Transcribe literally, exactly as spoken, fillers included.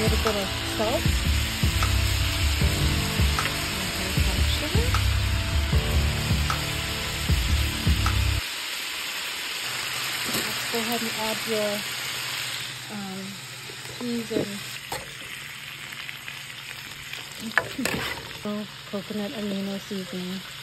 little bit of salt. And some sugar. Let's go ahead and add your um, peas and oh, coconut amino seasoning.